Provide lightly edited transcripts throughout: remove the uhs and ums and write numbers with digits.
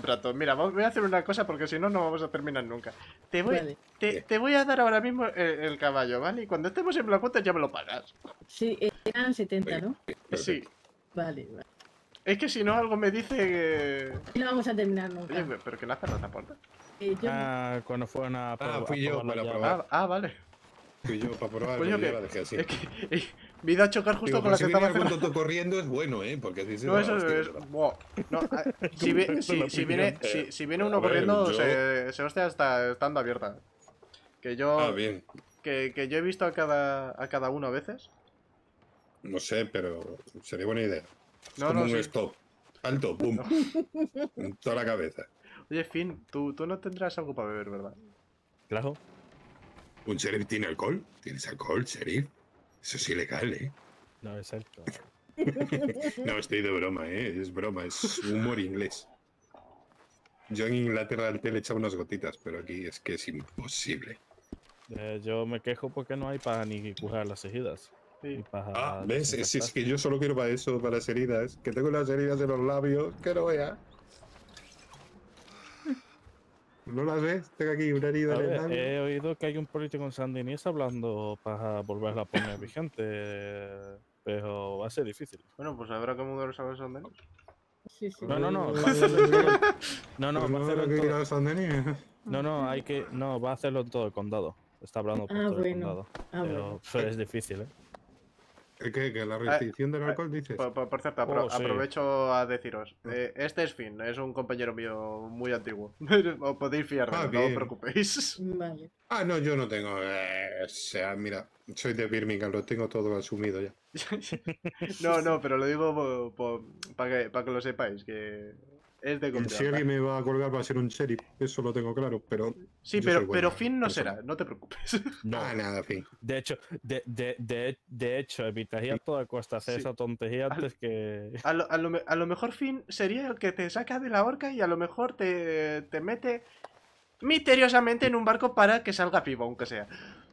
rato. Mira, voy a hacer una cosa porque si no, no vamos a terminar nunca. Te voy, Vale. te voy a dar ahora mismo el caballo, ¿vale? Y cuando estemos en Blackwater ya me lo pagas. Sí, eran 70, ¿no? Sí. Vale, vale. Es que si no, algo me dice que... Y no vamos a terminar nunca. Oye, pero que no has cerrado esta puerta. Yo no. Cuando fueron a probar, fui yo la para llave. probar. Vale. Fui yo para probar, Coño, pero yo que... la dejé así. Es que me he ido a chocar justo Digo, con por la si que estaba viene algún cerrando. tonto corriendo es bueno, porque así se No, da eso hostia, es... ¿verdad? Buah. No, si viene uno a ver, corriendo, yo- se hostia hasta estando abierta. Que yo... Bien. Que yo he visto a cada uno a veces. No sé, pero sería buena idea. Es No, como no, un sí. stop. Alto, pum. En toda la cabeza. Oye, Finn, tú no tendrás algo para beber, ¿verdad? Claro. ¿Un sheriff tiene alcohol? ¿Tienes alcohol, sheriff? Eso es ilegal, ¿eh? No, exacto. No, estoy de broma, ¿eh? Es broma, es humor inglés. Yo en Inglaterra al té le echaba unas gotitas, pero aquí es que es imposible. Yo me quejo porque no hay para ni curar las heridas. Sí. Y para ¿Ves? Si es desinfectar. que yo solo quiero para eso, para las heridas. Que tengo las heridas de los labios, que no vea. ¿No las ves? Tengo aquí una herida A en el ver, labio. he oído que hay un político en sandinista hablando para volverla a poner vigente, pero va a ser difícil. Bueno, pues habrá que mudarse a los andenes. Sí, sí. No, va a hacerlo en todo. No, Pues va a hacerlo que en ir a todo. los andenes. No, va a hacerlo en todo el condado. Está hablando por Ah, todo el bueno. condado. Ah, bueno. Pero es difícil, ¿eh? ¿Que la restricción del alcohol dices? Por cierto, Oh, sí. aprovecho a deciros. Este es Finn, es un compañero mío muy antiguo. Os podéis fiar de él, no os Bien. preocupéis. Vale. No, yo no tengo. O sea, mira, soy de Birmingham, lo tengo todo asumido ya. No, pero lo digo para que lo sepáis, que es de Si confianza. alguien me va a colgar va a ser un sheriff, eso lo tengo claro, pero. Sí, yo soy pero buena Finn no persona. será, no te preocupes. No. Nada, fin. De hecho, de hecho, evitaría a toda costa hacer Sí. esa tontería antes que. A lo mejor Finn sería el que te saca de la horca y a lo mejor te mete misteriosamente en un barco para que salga vivo, aunque sea.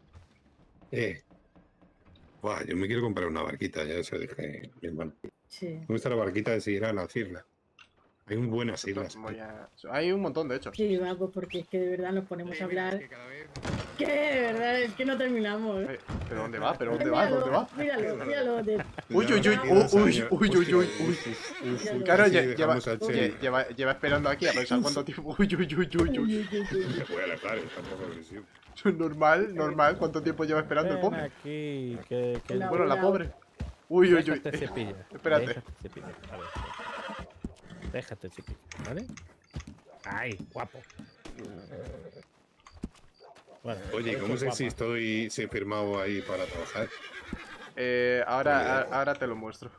Buah, yo me quiero comprar una barquita, ya se lo dije a mi hermano. Sí. Me gusta la barquita de seguir a las islas. Hay buenas islas. Hay un montón, de hecho. Sí, vamos, porque es que de verdad nos ponemos a hablar. Que de verdad es que no terminamos. ¿Pero dónde va? ¿Pero dónde va? ¿Dónde va? Míralo. Uy. Claro, lleva esperando aquí a pensar cuánto tiempo. Uy. Me voy a alejar, está un poco agresivo. Normal, ¿cuánto tiempo lleva esperando el Ven pobre? aquí, Bueno, la pobre. Uy. Déjate cepillo. Espérate. Déjate cepillo. A ver. Déjate cepillo, ¿vale? Ay, guapo. Bueno, Oye, ¿cómo sé guapa. si he firmado ahí para trabajar? Ahora te lo muestro.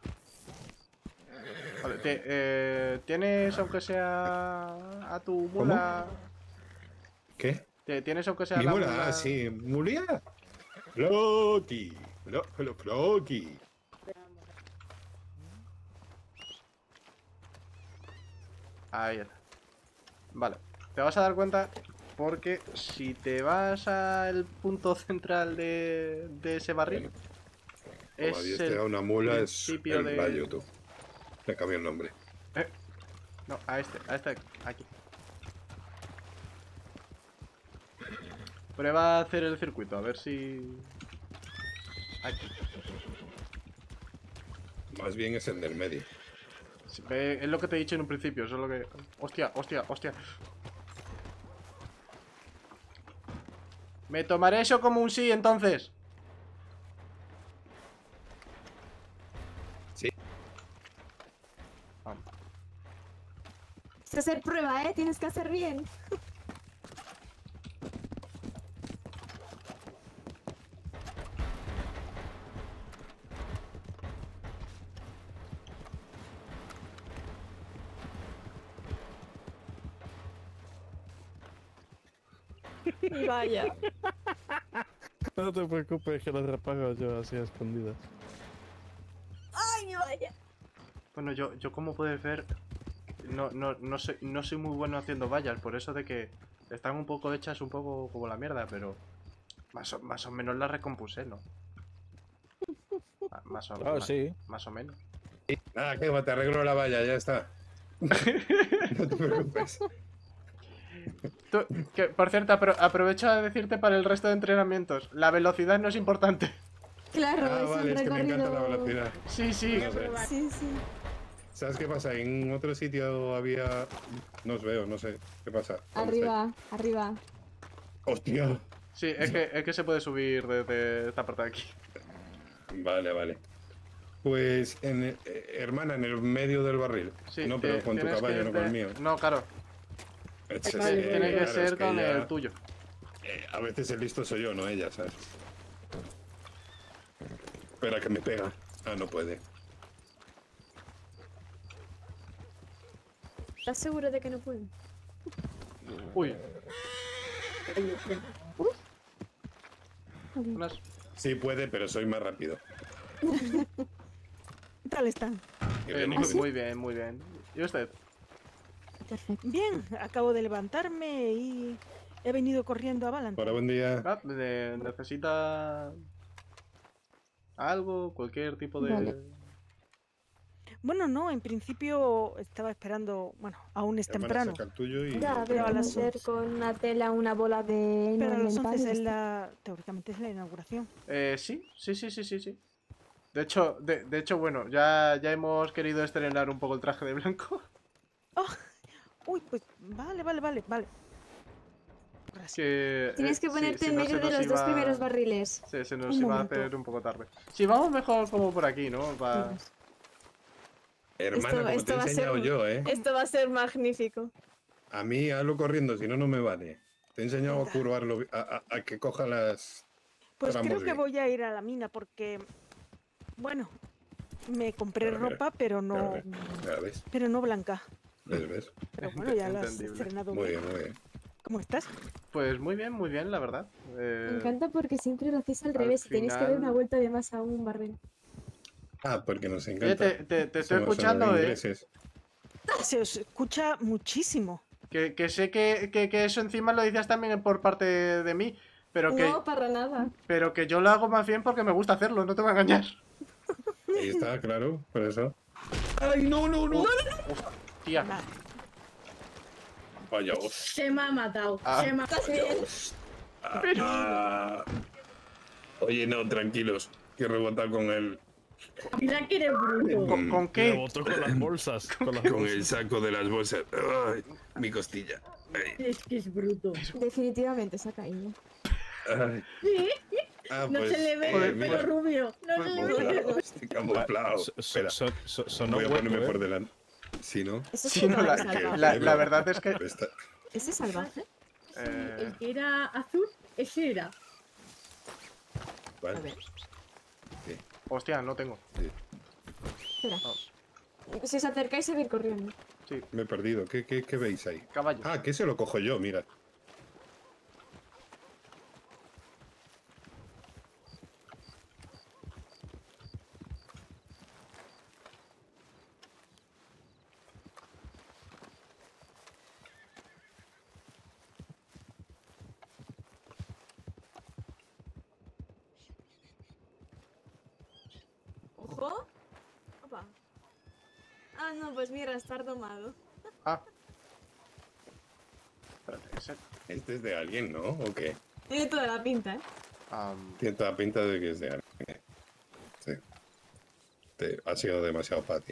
Vale, ¿tienes aunque sea a tu mula? ¿Qué? ¿Tienes aunque sea Mi la mula, mula? sí, ¿Mulia? Floki. Floki. Ahí está. Vale, te vas a dar cuenta porque si te vas al punto central de ese barril, Como es Dios el te da una mula, es principio el de... rayo, tú. Le cambié el nombre. No, a este, aquí. Prueba a hacer el circuito, a ver si... Aquí. Más bien es el del medio. Sí, es lo que te he dicho en un principio, eso es lo que... Hostia. Me tomaré eso como un sí, entonces. Sí. Vamos. Es hacer prueba, ¿eh? Tienes que hacer bien. Y vaya. No te preocupes, que lo repago yo así a escondidas. Ay, vaya. Bueno, yo como puedes ver, no soy muy bueno haciendo vallas, por eso de que están un poco hechas un poco como la mierda, pero más o menos las recompuse, ¿no? Sí. Más o menos. Nada, que va, te arreglo la valla, ya está. No te preocupes. Por cierto, aprovecho a decirte para el resto de entrenamientos. La velocidad no es importante. Claro, Ah, es vale, un es que me encanta la recorrido. velocidad. Sí, sí. No sé. Sí, sí. ¿Sabes qué pasa? En otro sitio había... No os veo, no sé. ¿Qué pasa? ¿Dónde Arriba, arriba. estáis? ¡Hostia! Sí, es que se puede subir desde esta parte de aquí. Vale, vale. Pues, hermana, en el medio del barril. Sí, No, pero con tu tienes caballo, que no con el mío. No, claro. Vale, Tiene que Claro, ser es que con ella- el tuyo. A veces el listo soy yo, no ella, ¿sabes? Espera, que me pega. Ah, no puede. ¿Estás seguro de que no puedo? Uy, unas... Sí puede, pero soy más rápido. ¿Qué tal están? Y bien, y bien. muy bien, muy bien. ¿Y usted? Perfecto. Bien, acabo de levantarme y he venido corriendo a Valentine. Hola, buen día. ¿Necesita algo? ¿Cualquier tipo de...? Vale. Bueno, no, en principio estaba esperando, bueno, aún es Hermana, temprano, saca el tuyo y... Ya, pero a pero las hacer con una tela una bola de pero a heno las en el 11 pan y es ya está. la, teóricamente es la inauguración. Sí. De hecho, bueno, ya hemos querido estrenar un poco el traje de blanco. Uy, pues vale. Gracias. Que, Tienes que sí, ponerte si en no, medio se de nos los dos iba- primeros barriles. Sí, se nos Un iba a momento. hacer un poco tarde. Sí, vamos mejor como por aquí, ¿no? Dios. Hermana, como te he Esto va a ser- enseñado yo, ¿eh? Esto va a ser magnífico. A mí hazlo corriendo, si no, no me vale. Te he enseñado a Venga. curvarlo, a que coja las... Pues tramos creo que bien. voy a ir a la mina porque, bueno, me compré Mira, mira. ropa, pero no, Ya ves, pero no blanca. ves. Pero bueno, ya lo has Entendible. estrenado Muy bien. bien, muy bien. ¿Cómo estás? Pues muy bien, la verdad. Me encanta porque siempre lo hacéis al al revés. Tenéis que dar final- una vuelta de más a un barril. Ah, porque nos Oye, encanta. te estoy Somos escuchando, ingleses. Se os escucha muchísimo. Que sé que eso encima lo dices también por parte de mí, pero No, para nada. que yo lo hago más bien porque me gusta hacerlo, no te voy a engañar. Ahí está, claro, por eso. Tía, Vale. Vaya, Se me ha matado. Ah. Se me ha Oye, no, tranquilos. Que rebota con el Mira que eres bruto. ¿con Me qué? botó con las bolsas. Con las con bolsas. el saco de las bolsas. Ay, mi costilla. Ay, Es que es bruto. Definitivamente se ha caído. ay. Sí, Ah, no pues, se le ve joder, el pelo mira, rubio. No se le ve. camuflado, estoy camuflado. Espera, Sonó voy a hueco, ponerme ¿eh? por delante. Si no, Eso Sí, sí, no, no la, es salvaje. la verdad es que... esta- ¿Ese es salvaje? El que era azul, ese era. A Vale. ver, Hostia, no tengo. espera. Si os acercáis, se va a ir corriendo. Sí, Me he perdido. ¿Qué veis ahí? caballo. Ah, que se lo cojo yo, mira. Ojo. Opa. Ah, no, pues mira, estar domado. Ah. Espérate, Este es de alguien, ¿no? ¿O qué? Tiene toda la pinta, ¿eh? Tiene toda pinta de que es de alguien. Sí. Ha sido demasiado fácil.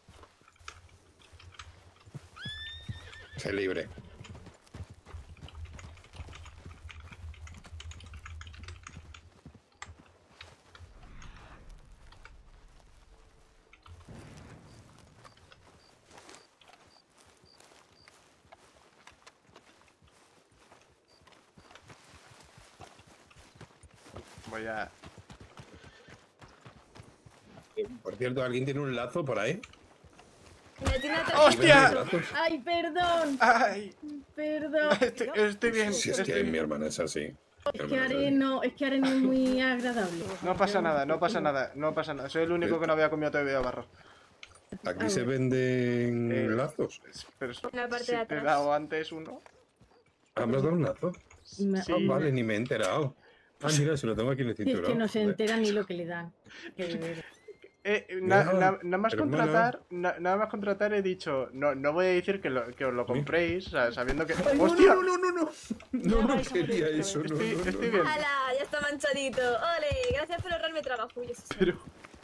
Sé libre. voy a... Por cierto, ¿alguien tiene un lazo por ahí? Mira, tiene otra- ¡Hostia! ¿Vende lazos? Ay, perdón. ¡Ay! Perdón. Estoy bien. Si es estoy que bien. mi hermana es así. Mi Es que hermana es así. Aren no es muy agradable. No pasa nada, no pasa nada, no pasa nada. Soy el único que no había comido todavía barro. ¿Aquí se venden Eh, lazos? Pero En la parte si de te he atrás. dado antes uno. ¿Ah, me has dado un lazo? Me- Sí. Ah, vale, ni me he enterado. Ah, mira, se lo tengo aquí en el Si es cinturón. que no se Joder. entera ni lo que le dan. Que de verdad. Nada más hermana. contratar, nada más contratar he dicho, no voy a decir que os lo compréis, sabiendo que... Ay, ¡Hostia! No quería eso, no, Estoy bien. ¡Hala! Ya está manchadito. ¡Ole! Gracias por ahorrarme trabajo. Uy, eso sí. Pero,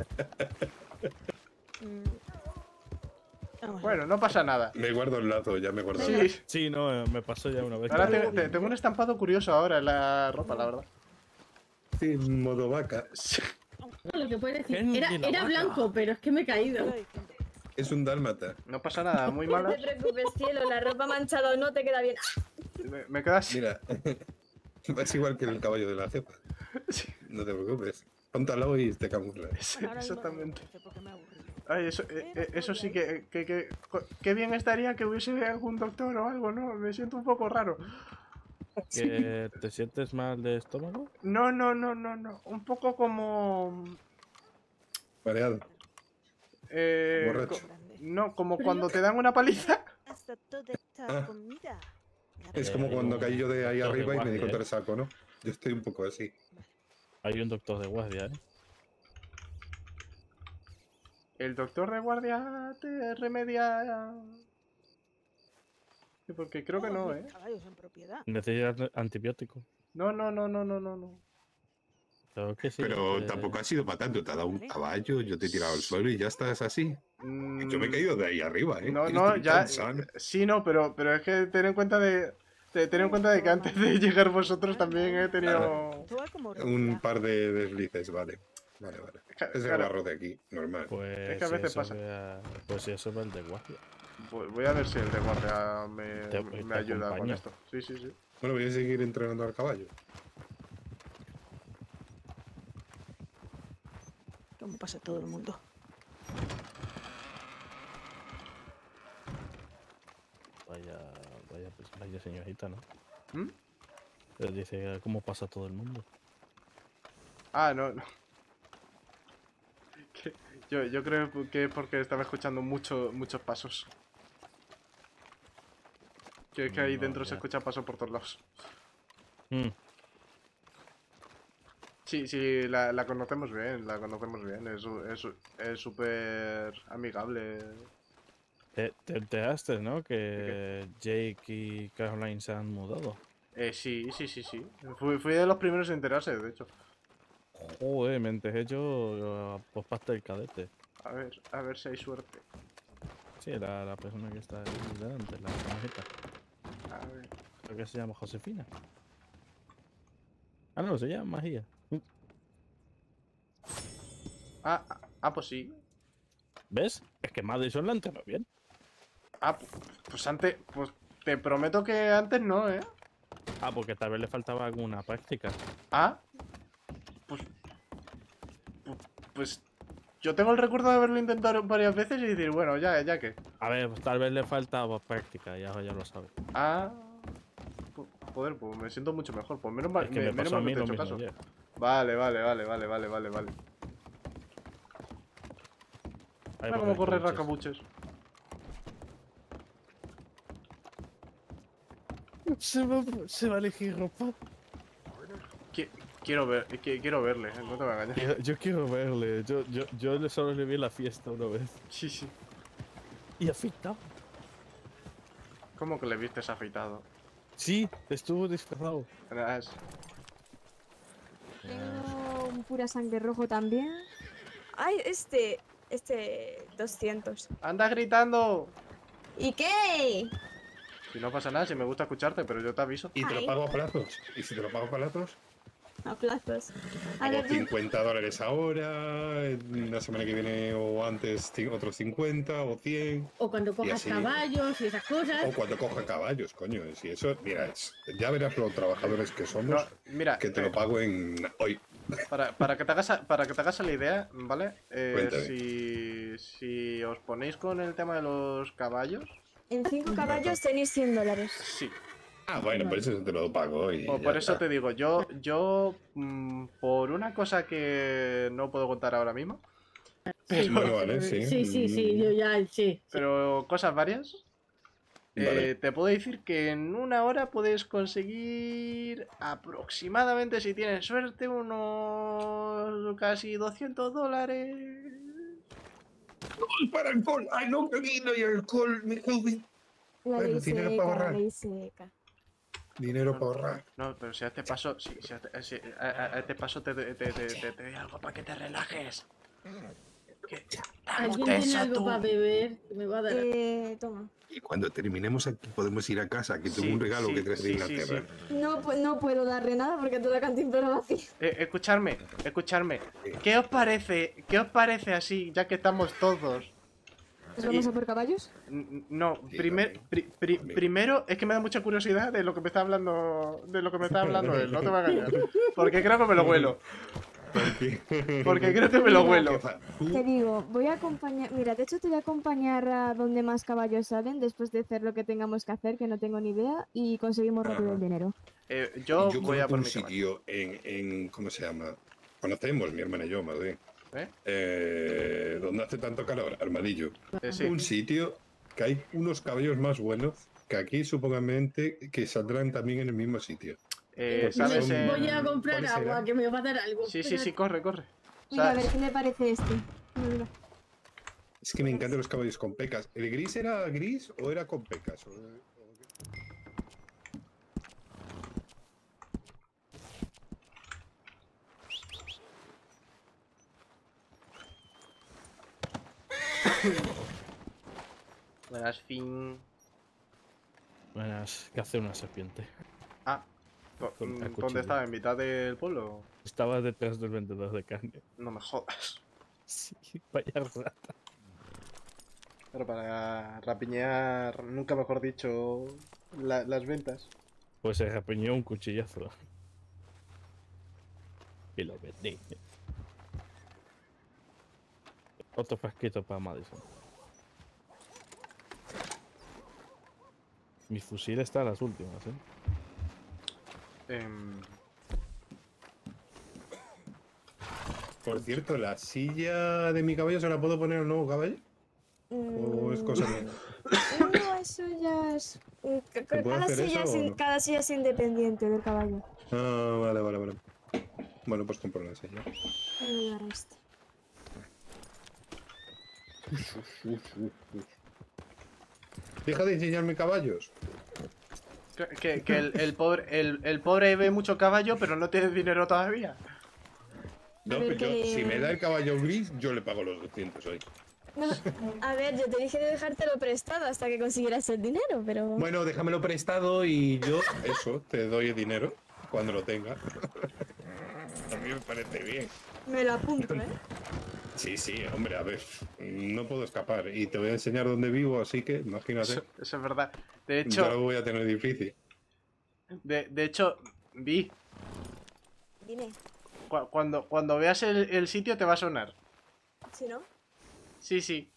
Vamos a bueno, no pasa nada. Me guardo el lazo, ya me guardo el Sí, lazo. Sí, no, me pasó ya una vez. ahora tengo un estampado curioso ahora en la ropa, la verdad. Sí, modo vaca. Sí. Lo que puedes decir. Henry la Era vaca. blanco, pero es que me he caído. ver. Es un dálmata. No pasa nada, muy No malas. te preocupes, cielo. La ropa manchada o no te queda bien. Me quedas... Mira, es igual que el caballo de la cepa. Sí, No te preocupes. Ponte al lado y te camuflas. Bueno, ahora mismo no exactamente. lo sé porque me he aburrido. Ay, eso sí que bien estaría que hubiese algún doctor o algo, ¿no? Me siento un poco raro. ¿Que te sientes mal de estómago? No. Un poco como... Mareado. Borracho. co- no, como cuando te dan una paliza. Hasta toda esta Ah. comida. Es como cuando caí yo de ahí Doctor de arriba y me di guardia, contra el saco, ¿no? Yo estoy un poco así. Hay un doctor de guardia, ¿eh? El doctor de guardia te remedia... Sí, porque creo que no, ¿eh? Caballos en propiedad. Necesitas antibiótico. No. Claro que sí. Pero tampoco ha sido para tanto. Te ha dado un caballo, yo te he tirado al suelo y ya estás así. Yo me he caído de ahí arriba, ¿eh? No, Estoy ya... tan sano. Sí, no, pero es que ten en cuenta de... Ten en cuenta de que antes de llegar vosotros también he tenido... Esto va como Un regular. par de deslices, vale. Vale. Es el Claro. barro de aquí, normal. Pues Es que a veces pasa. Pues si eso va el de guardia. Voy a ver si el de guardia Te me ayuda con acompaña. esto. Sí. Bueno, voy a seguir entrenando al caballo. Como pasa todo el mundo. Vaya señorita, ¿no? ¿Mm? Dice, ¿cómo pasa todo el mundo? Ah, no. Que yo creo que es porque estaba escuchando muchos pasos. Que es que ahí No, dentro se ya. escucha pasos por todos lados. Mm, Sí, la conocemos bien, es súper amigable. Te enteraste, ¿no? Que Jake y Caroline se han mudado. Sí. Fui de los primeros en enterarse, de hecho. Joder, me enteré yo por parte del cadete. A ver si hay suerte. Sí, la persona que está ahí delante, la señorita. A ver. Creo que se llama Josefina. Ah, no, se llama Magia. Pues sí. ¿Ves? Es que Madison la enterró bien. Pues antes, pues te prometo que antes no, ¿eh? Ah, porque tal vez le faltaba alguna práctica. Pues, pues yo tengo el recuerdo de haberlo intentado varias veces y decir, bueno, ya que. A ver, pues tal vez le faltaba práctica, ya lo sabes. Joder, pues me siento mucho mejor. Pues menos mal, Es que me menos pasó a mal mí que te he lo hecho mismo caso. ayer. Vale. Ahí Mira va, cómo corre racabuches. Racabuches. Se va a elegir ropa. Quiero verle, no te voy a engañar. Yo quiero verle. Yo solo le vi la fiesta una vez. Sí. Y afeitado. ¿Cómo que le vistes afeitado? Sí, estuvo disfrazado. Verás. Tengo un pura sangre rojo también. Ay, este 200. ¡Anda gritando! ¿Y qué? Si no pasa nada, si me gusta escucharte, pero yo te aviso. Y te lo Ay. pago a plazos. ¿Y si te lo pago a plazos? A plazos. A Hago ver, $50 ahora, la semana que viene o antes otros 50 o 100. O cuando cojas así. caballos y esas cosas. O cuando coja caballos, coño. Si eso, mira, ya verás los trabajadores que somos, No, mira, que te lo pago en hoy. para que te hagas la idea, ¿vale? Cuéntame. Si os ponéis con el tema de los caballos, en 5 caballos tenéis $100. sí. Ah, bueno, por eso te lo pago y Por ya eso está. te digo, yo por una cosa que no puedo contar ahora mismo, Sí, Bueno, vale, sí. sí, yo ya, sí. pero cosas varias, Vale. te puedo decir que en una hora puedes conseguir aproximadamente, si tienes suerte, unos casi $200. ¡Para alcohol! ¡Ay, no, que aquí no hay alcohol, mi joven! La Bueno, ley dinero seca, para la ahorrar. ley seca. Dinero para ahorrar. No, pero si a este paso, si a este paso te doy algo para que te relajes. ¿Alguien tiene algo para beber? Me va a dar. Toma. Y cuando terminemos aquí podemos ir a casa, que tengo Sí, un regalo sí, que traes de sí, Inglaterra. No, pues no puedo darle nada porque toda la cantimplora vacía. Escuchadme. ¿Qué os parece así, ya que estamos todos? ¿Nos vamos a por caballos? No, Sí, primero es que me da mucha curiosidad de lo que me está hablando, él, no te voy a engañar. Porque creo que me lo huelo. Porque creo que me lo huelo. Te digo, voy a acompañar... Mira, de hecho te voy a acompañar a donde más caballos salen después de hacer lo que tengamos que hacer, que no tengo ni idea, y conseguimos rápido el dinero. Yo Yo voy a conozco por un mi caballo. sitio en... ¿Cómo se llama? Conocemos, mi hermana y yo, más bien. Donde hace tanto calor, Armadillo. Sí. Un sitio que hay unos caballos más buenos que aquí, supongamente, que saldrán también en el mismo sitio. ¿Sabes? Voy a comprar ¿cuáles agua, eran? que me va a dar algo. Sí, corre. Mira, a ver qué me parece este. Mira. Es que me encantan los caballos con pecas. ¿El gris era gris o era con pecas? Buenas, fin. Buenas, ¿qué hace una serpiente? Ah, Con el ¿dónde cuchillo. estaba? ¿En mitad del pueblo? Estaba detrás del vendedor de carne. No me jodas. Sí, vaya rata. Pero para rapiñar, nunca mejor dicho, las ventas. Pues se rapiñó un cuchillazo. Y lo vendí. Otro frasquito para Madison. Mi fusil está a las últimas, ¿eh? Por cierto, ¿la silla de mi caballo se la puedo poner al nuevo caballo? ¿O es cosa mía? No, eso ya es... puede hacer eso o no? Cada silla es independiente del caballo. Ah, vale. Bueno, pues compro una silla. Voy a llevar este. Deja de enseñarme caballos. Que el pobre ve mucho caballo, pero no tiene dinero todavía. No, ver, pero yo, que- si me da el caballo gris, yo le pago los 200 hoy. No, a ver, yo te dije de dejártelo prestado hasta que consiguieras el dinero, pero... Bueno, déjamelo prestado y yo, eso, te doy el dinero cuando lo tenga. A mí me parece bien. Me lo apunto, ¿eh? Sí, hombre, a ver, no puedo escapar y te voy a enseñar dónde vivo, así que imagínate. Eso es verdad. De Yo lo hecho, voy a tener difícil. de hecho, vi, Dime, cuando veas el sitio te va a sonar. si no... Sí.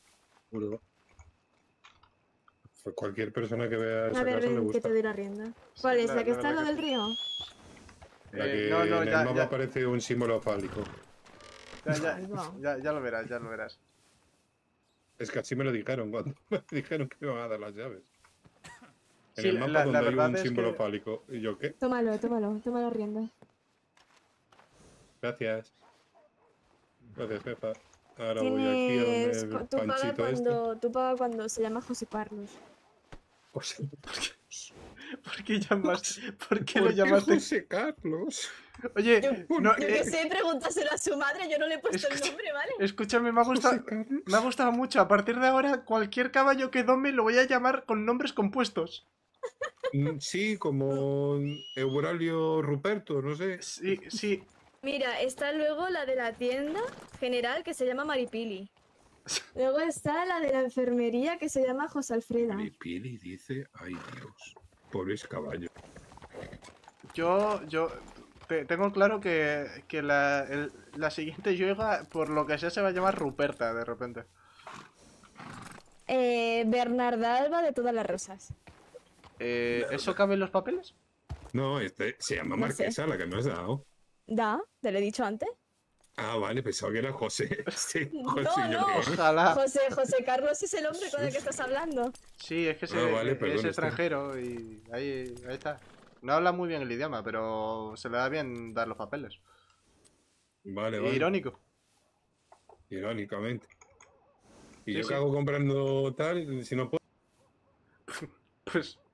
Pues cualquier persona que vea esa A ver, casa le ven, que gusta. te doy la rienda. ¿Cuál es? ¿La que está al lado del río? La que No, en el ya, mapa aparece un símbolo fálico. ya lo verás. Es que así me lo dijeron cuando me dijeron que me iban a dar las llaves. En Sí, el mapa la donde hay verdad un es símbolo que- fálico. ¿Y yo qué? Toma la rienda. Gracias. Gracias, jefa. Ahora voy aquí a donde Tienes... el Tú pagas panchito este. cuando... Tú pagas cuando se llama José Carlos. José, ¿Por qué llamas? ¿Por qué ¿por lo llamaste? José Carlos? Oye, no, Yo qué sé, pregúntaselo a su madre, yo no le he puesto el escucha- nombre, ¿vale? escúchame, José Carlos. me ha gustado mucho. A partir de ahora, cualquier caballo que dome lo voy a llamar con nombres compuestos. Sí, como Euralio Ruperto, no sé. Sí. Mira, está luego la de la tienda general que se llama Maripili. Luego está la de la enfermería que se llama José Alfreda. Pili dice, ay Dios, pobres caballos. Yo tengo claro que la siguiente yoga, por lo que sea, se va a llamar Ruperta de repente. Bernarda Alba de todas las rosas. ¿Eso cabe en los papeles? No, este se llama No sé. Marquesa, la que me has dado. ¿Te lo he dicho antes? Ah, vale, pensaba que era José. Sí, No, José, yo no. qué. Ojalá. José Carlos es el hombre con el que estás hablando. Sí, es que vale, perdón, es está. extranjero y ahí está. No habla muy bien el idioma, pero se le da bien dar los papeles. Vale. Irónico. Irónicamente. ¿Y Sí, yo sí. qué hago comprando tal si no puedo? Pues